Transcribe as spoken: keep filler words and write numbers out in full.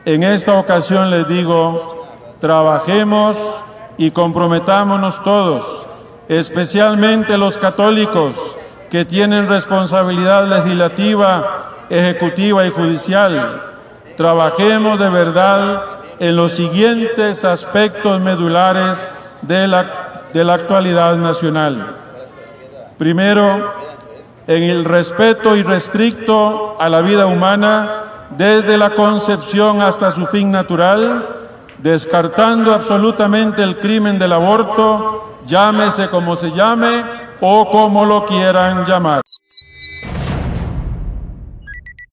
En esta ocasión les digo, trabajemos y comprometámonos todos, especialmente los católicos que tienen responsabilidad legislativa, ejecutiva y judicial. Trabajemos de verdad en los siguientes aspectos medulares de la, de la actualidad nacional. Primero, en el respeto irrestricto a la vida humana desde la concepción hasta su fin natural, descartando absolutamente el crimen del aborto, llámese como se llame o como lo quieran llamar.